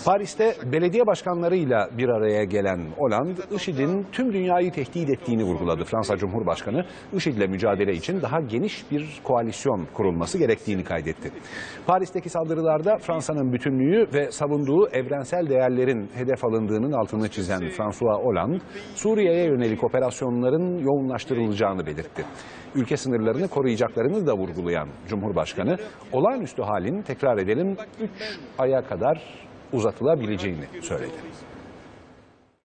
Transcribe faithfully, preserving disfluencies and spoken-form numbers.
Paris'te belediye başkanlarıyla bir araya gelen Hollande, IŞİD'in tüm dünyayı tehdit ettiğini vurguladı. Fransa Cumhurbaşkanı, IŞİD'le mücadele için daha geniş bir koalisyon kurulması gerektiğini kaydetti. Paris'teki saldırılarda Fransa'nın bütünlüğü ve savunduğu evrensel değerlerin hedef alındığının altını çizen François Hollande, Suriye'ye yönelik operasyonların yoğunlaştırılacağını belirtti. Ülke sınırlarını koruyacaklarını da vurgulayan Cumhurbaşkanı, olağanüstü halin, tekrar edelim, üç aya kadar uzatılabileceğini söyledi.